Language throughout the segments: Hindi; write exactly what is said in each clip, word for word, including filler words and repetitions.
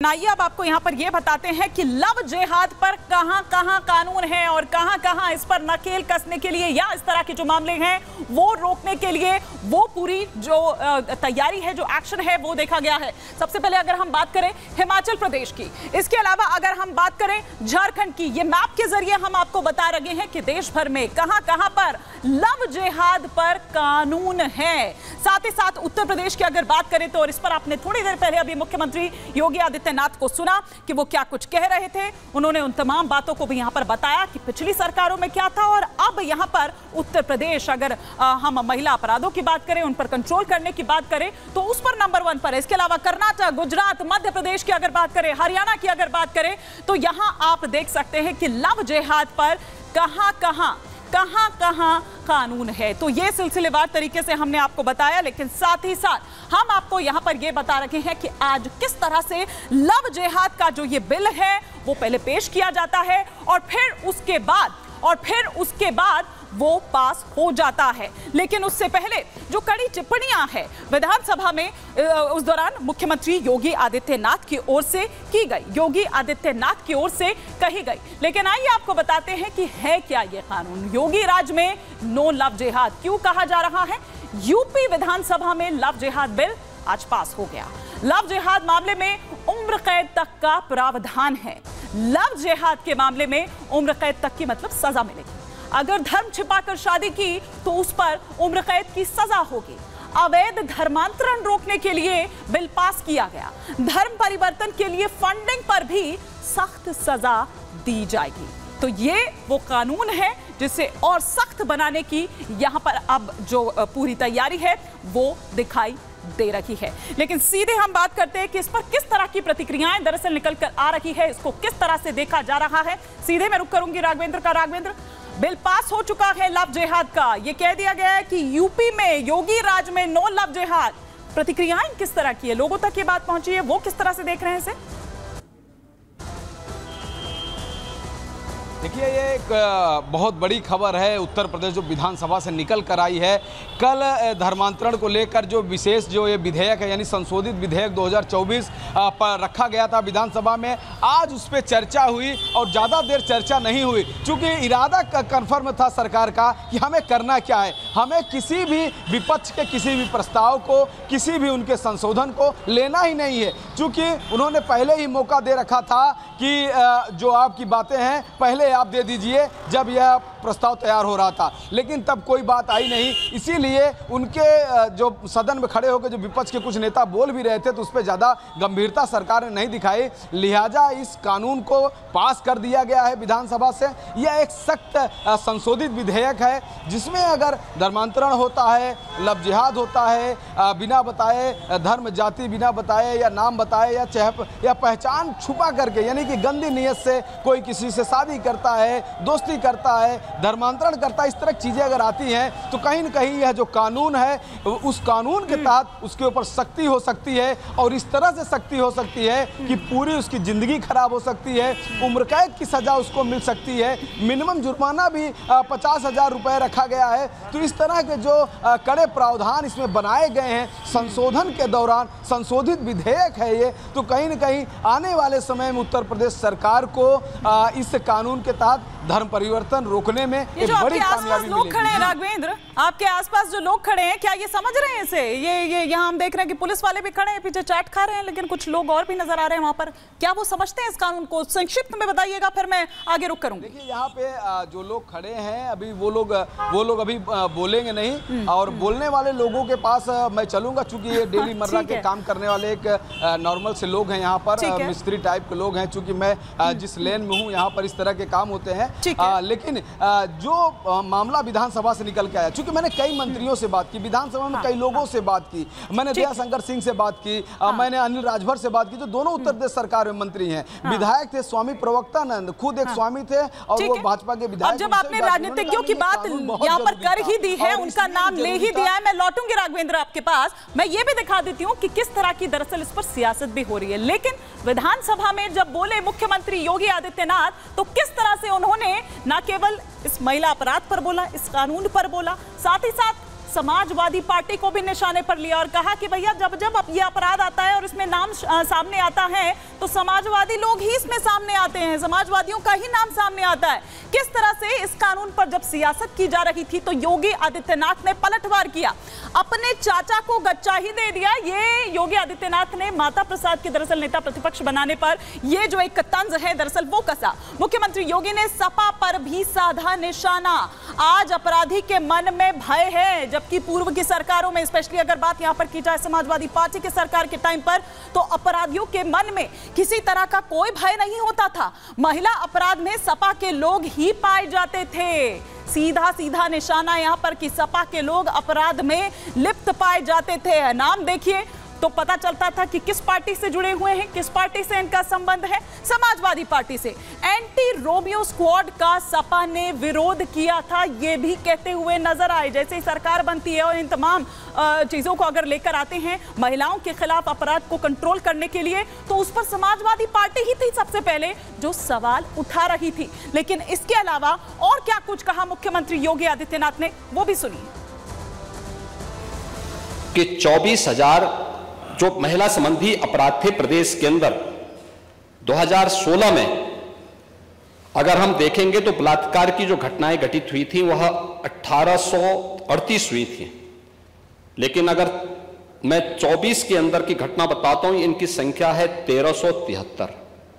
आइए अब आपको यहाँ पर ये बताते हैं कि लव जिहाद पर कहां कहां कानून है और कहां कहां इस पर नकेल कसने के लिए या इस तरह के जो मामले हैं वो रोकने के लिए वो पूरी जो तैयारी है, जो एक्शन है वो देखा गया है। सबसे पहले अगर हम बात करें हिमाचल प्रदेश की, इसके अलावा अगर हम बात करें झारखंड की, ये मैप के जरिए हम आपको बता रहे हैं कि देश भर में कहां कहां पर लव जिहाद पर कानून है। साथ ही साथ उत्तर प्रदेश की अगर बात करें तो, और इस पर आपने थोड़ी देर पहले अभी मुख्यमंत्री योगी आदित्यनाथ को सुना कि वो क्या कुछ कह रहे थे। उन्होंने उन तमाम बातों को भी यहां पर बताया कि पिछली सरकारों में क्या था और अब यहां पर उत्तर प्रदेश, अगर आ, हम महिला अपराधों की बात करें, उन पर कंट्रोल करने की बात करें तो उस पर नंबर वन पर है। इसके अलावा कर्नाटक, गुजरात, मध्य प्रदेश की अगर बात करें, हरियाणा की अगर बात करें तो यहां आप देख सकते हैं कि लव जिहाद पर कहां कहां कहां कहां कानून है। तो ये सिलसिलेवार तरीके से हमने आपको बताया, लेकिन साथ ही साथ हम आपको यहां पर ये बता रहे हैं कि आज किस तरह से लव जिहाद का जो ये बिल है वो पहले पेश किया जाता है और फिर उसके बाद और फिर उसके बाद वो पास हो जाता है। लेकिन उससे पहले जो कड़ी टिप्पणियां हैं विधानसभा में उस दौरान मुख्यमंत्री योगी आदित्यनाथ की ओर से की गई, योगी आदित्यनाथ की ओर से कही गई। लेकिन आइए आपको बताते हैं कि है क्या ये कानून। योगी राज में नो लव जिहाद क्यों कहा जा रहा है? यूपी विधानसभा में लव जिहाद बिल आज पास हो गया। लव जिहाद मामले में उम्र कैद तक का प्रावधान है। लव जिहाद के मामले में उम्र कैद तक की मतलब सजा मिलेगी। अगर धर्म छिपाकर शादी की तो उस पर उम्र कैद की सजा होगी। अवैध धर्मांतरण रोकने के लिए बिल पास किया गया। धर्म परिवर्तन के लिए फंडिंग पर भी सख्त सजा दी जाएगी। तो ये वो कानून है जिसे और सख्त बनाने की यहां पर अब जो पूरी तैयारी है वो दिखाई दे रही है। लेकिन सीधे हम बात करते हैं कि इस पर किस तरह की प्रतिक्रियाएं दरअसल निकल कर आ रही है, इसको किस तरह से देखा जा रहा है। सीधे मैं रुक करूंगी राघवेंद्र का। राघवेंद्र, बिल पास हो चुका है लव जिहाद का, यह कह दिया गया है कि यूपी में योगी राज में नो लव जिहाद। प्रतिक्रियाएं किस तरह की है, लोगों तक ये बात पहुंची है, वो किस तरह से देख रहे हैं इसे? देखिए, ये एक बहुत बड़ी खबर है उत्तर प्रदेश जो विधानसभा से निकल कर आई है। कल धर्मांतरण को लेकर जो विशेष जो ये विधेयक है यानी संशोधित विधेयक दो हज़ार चौबीस पर रखा गया था विधानसभा में, आज उस पर चर्चा हुई और ज़्यादा देर चर्चा नहीं हुई क्योंकि इरादा कन्फर्म था सरकार का कि हमें करना क्या है। हमें किसी भी विपक्ष के किसी भी प्रस्ताव को, किसी भी उनके संशोधन को लेना ही नहीं है, क्योंकि उन्होंने पहले ही मौका दे रखा था कि जो आपकी बातें हैं पहले आप दे दीजिए जब यह प्रस्ताव तैयार हो रहा था, लेकिन तब कोई बात आई नहीं। इसीलिए उनके जो सदन में खड़े होकर जो विपक्ष के कुछ नेता बोल भी रहे थे तो उस पर ज़्यादा गंभीरता सरकार ने नहीं दिखाई। लिहाजा इस कानून को पास कर दिया गया है विधानसभा से। यह एक सख्त संशोधित विधेयक है जिसमें अगर धर्मांतरण होता है, लव जिहाद होता है, बिना बताए धर्म जाति बिना बताए या नाम बताए या चहप या पहचान छुपा करके, यानी कि गंदी नीयत से कोई किसी से शादी करता है, दोस्ती करता है, धर्मांतरण करता है, इस तरह की चीज़ें अगर आती हैं तो कहीं न कहीं यह जो कानून है उस कानून के तहत उसके ऊपर सख्ती हो सकती है और इस तरह से सख्ती हो सकती है कि पूरी उसकी ज़िंदगी खराब हो सकती है, उम्र कैद की सज़ा उसको मिल सकती है, मिनिमम जुर्माना भी पचास हज़ार रुपये रखा गया है। तो इस तरह के जो कड़े प्रावधान इसमें बनाए गए हैं संशोधन के दौरान, संशोधित विधेयक है ये, तो कहीं न कहीं आने वाले समय में उत्तर प्रदेश सरकार को इस कानून के तहत धर्म परिवर्तन रोकने में एक बड़ी कामयाबी लोग खड़े हैं। राघवेंद्र, आपके आसपास जो लोग खड़े हैं क्या ये समझ रहे हैं इसे? ये ये यहाँ हम देख रहे हैं कि पुलिस वाले भी खड़े हैं, पीछे चाट खा रहे हैं, लेकिन कुछ लोग और भी नजर आ रहे हैं वहां पर। क्या वो समझते हैं इस कानून को? संक्षिप्त में बताइएगा, फिर मैं आगे रुक करूंगी। देखिए, यहाँ पे जो लोग खड़े हैं अभी वो लोग वो लोग अभी बोलेंगे नहीं और बोलने वाले लोगों के पास मैं चलूंगा, चूंकि ये डेली मर्रा के काम करने वाले एक नॉर्मल से लोग हैं यहाँ पर, मिस्त्री टाइप के लोग हैं। चूंकि मैं जिस लेन में हूँ यहाँ पर इस तरह के काम होते हैं। आ, लेकिन आ, जो आ, मामला विधानसभा से निकल के आया, चूंकि मैंने कई मंत्रियों से बात की, विधानसभा में कई लोगों से बात की, मैंने दयाशंकर सिंह से बात की, आ, मैंने अनिल राजभर से बात की जो दोनों उत्तर प्रदेश सरकार में मंत्री हैं। विधायक थे स्वामी प्रवक्तानंद, खुद एक स्वामी थे और वो भाजपा के विधायक। जब आपने राजनीतिज्ञों की बात यहाँ पर कर ही दी है, उनका नाम ले ही दिया है, मैं लौटूंगी राघवेंद्र आपके पास। मैं ये भी दिखा देती हूँ कि किस तरह की दरअसल इस पर सियासत भी हो रही है। लेकिन विधानसभा में जब बोले मुख्यमंत्री योगी आदित्यनाथ तो किस तरह से उन्होंने न केवल इस महिला अपराध पर बोला, इस कानून पर बोला, साथ ही साथ समाजवादी पार्टी को भी निशाने पर लिया और कहा कि भैया जब जब अब ये अपराध आता है और इसमें नाम आ, सामने आता है तो समाजवादी लोग ही इसमें सामने आते हैं, समाजवादियों का ही नाम सामने आता है। किस तरह से इस कानून पर जब सियासत की जा रही थी तो योगी आदित्यनाथ ने पलटवार किया, अपने चाचा को गच्चा ही दे दिया। ये योगी आदित्यनाथ ने माता प्रसाद के दरअसल नेता प्रतिपक्ष बनाने पर ये जो एक तंज है दरअसल वो कसा। मुख्यमंत्री योगी ने सपा पर भी साधा निशाना। आज अपराधी के मन में भय है, जबकि पूर्व की सरकारों में, स्पेशली अगर बात यहां पर की जाए समाजवादी पार्टी की सरकार के टाइम पर, तो अपराधियों के मन में किसी तरह का कोई भय नहीं होता था। महिला अपराध में सपा के लोग ही पाए जाते थे। सीधा सीधा निशाना यहां पर कि सपा के लोग अपराध में लिप्त पाए जाते थे। नाम देखिए तो पता चलता था कि किस पार्टी से जुड़े हुए हैं, किस पार्टी से इनका संबंध है, समाजवादी पार्टी से। एंटी रोमियो स्क्वाड का सपा ने विरोध किया था, ये भी कहते हुए नजर आए। जैसे ही सरकार बनती है और इन तमाम चीजों को अगर लेकर आते हैं महिलाओं के खिलाफ अपराध को कंट्रोल करने के लिए, तो उस पर समाजवादी पार्टी ही थी सबसे पहले जो सवाल उठा रही थी। लेकिन इसके अलावा और क्या कुछ कहा मुख्यमंत्री योगी आदित्यनाथ ने, वो भी सुनिए। कि चौबीस हजार जो महिला संबंधी अपराध थे प्रदेश के अंदर, दो हज़ार सोलह में अगर हम देखेंगे तो बलात्कार की जो घटनाएं घटित हुई थी वह अठारह सौ अड़तीस हुई थी। लेकिन अगर मैं चौबीस के अंदर की घटना बताता हूं, इनकी संख्या है तेरह सौ तिहत्तर।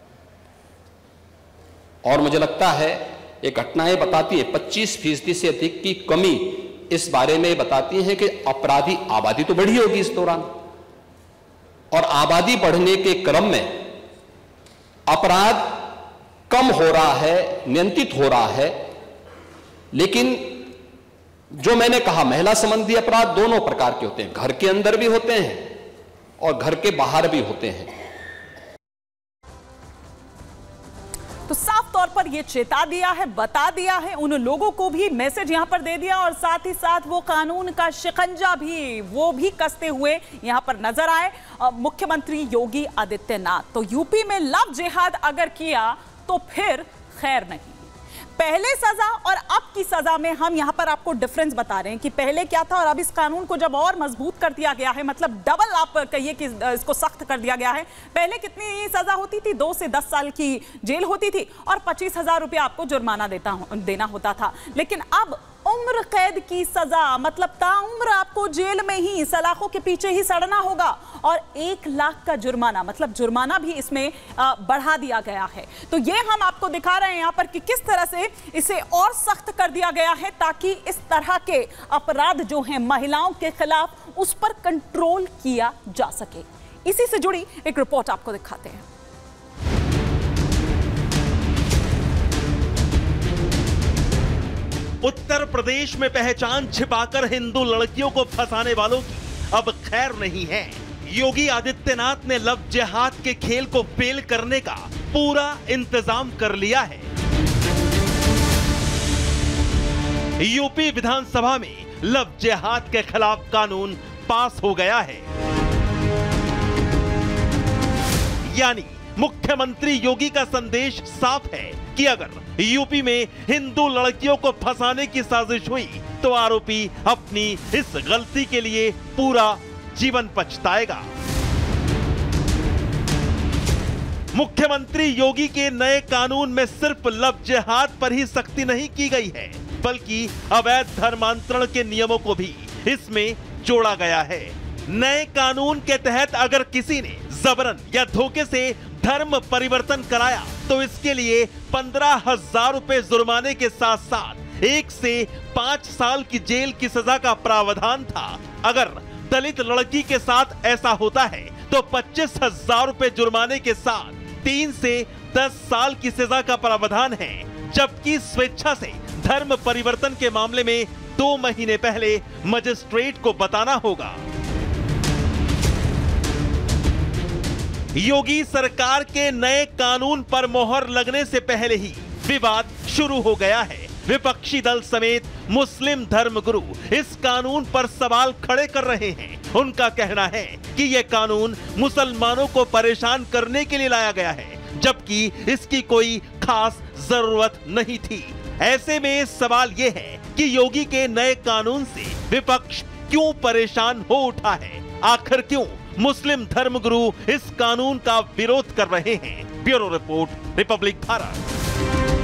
और मुझे लगता है ये घटनाएं बताती है पच्चीस फीसदी से अधिक की कमी इस बारे में बताती है कि अपराधी आबादी तो बढ़ी होगी इस दौरान, और आबादी बढ़ने के क्रम में अपराध कम हो रहा है, नियंत्रित हो रहा है। लेकिन जो मैंने कहा महिला संबंधी अपराध दोनों प्रकार के होते हैं, घर के अंदर भी होते हैं और घर के बाहर भी होते हैं। तो साफ तौर पर यह चेता दिया है, बता दिया है, उन लोगों को भी मैसेज यहां पर दे दिया और साथ ही साथ वो कानून का शिकंजा भी वो भी कसते हुए यहां पर नजर आए मुख्यमंत्री योगी आदित्यनाथ। तो यूपी में लव जिहाद अगर किया तो फिर खैर नहीं। पहले सजा और अब की सजा में हम यहां पर आपको डिफरेंस बता रहे हैं कि पहले क्या था और अब इस कानून को जब और मजबूत कर दिया गया है, मतलब डबल आप कहिए कि इसको सख्त कर दिया गया है। पहले कितनी सजा होती थी? दो से दस साल की जेल होती थी और पच्चीस हजार रुपया आपको जुर्माना देता देना होता था। लेकिन अब उम्र कैद की सजा, मतलब ताउम्र आपको जेल में ही सलाखों के पीछे ही सड़ना होगा, और एक लाख का जुर्माना, मतलब जुर्माना भी इसमें बढ़ा दिया गया है। तो ये हम आपको दिखा रहे हैं यहाँ पर कि किस तरह से इसे और सख्त कर दिया गया है ताकि इस तरह के अपराध जो हैं महिलाओं के खिलाफ उस पर कंट्रोल किया जा सके। इसी से जुड़ी एक रिपोर्ट आपको दिखाते हैं। उत्तर प्रदेश में पहचान छिपाकर हिंदू लड़कियों को फंसाने वालों की अब खैर नहीं है। योगी आदित्यनाथ ने लव जिहाद के खेल को फेल करने का पूरा इंतजाम कर लिया है। यूपी विधानसभा में लव जिहाद के खिलाफ कानून पास हो गया है। यानी मुख्यमंत्री योगी का संदेश साफ है कि अगर यूपी में हिंदू लड़कियों को फंसाने की साजिश हुई तो आरोपी अपनी इस गलती के लिए पूरा जीवन पछताएगा। मुख्यमंत्री योगी के नए कानून में सिर्फ लव जिहाद पर ही सख्ती नहीं की गई है, बल्कि अवैध धर्मांतरण के नियमों को भी इसमें जोड़ा गया है। नए कानून के तहत अगर किसी ने जबरन या धोखे से धर्म परिवर्तन कराया तो इसके लिए पंद्रह हजार रुपए जुर्माने के साथ साथ एक से पांच साल की जेल की सजा का प्रावधान था। अगर दलित लड़की के साथ ऐसा होता है तो पच्चीस हजार रुपए जुर्माने के साथ तीन से दस साल की सजा का प्रावधान है। जबकि स्वेच्छा से धर्म परिवर्तन के मामले में दो महीने पहले मजिस्ट्रेट को बताना होगा। योगी सरकार के नए कानून पर मोहर लगने से पहले ही विवाद शुरू हो गया है। विपक्षी दल समेत मुस्लिम धर्मगुरु इस कानून पर सवाल खड़े कर रहे हैं। उनका कहना है कि यह कानून मुसलमानों को परेशान करने के लिए लाया गया है, जबकि इसकी कोई खास जरूरत नहीं थी। ऐसे में सवाल यह है कि योगी के नए कानून से विपक्ष क्यों परेशान हो उठा है? आखिर क्यों मुस्लिम धर्मगुरु इस कानून का विरोध कर रहे हैं? Bureau report, Republic Bharat.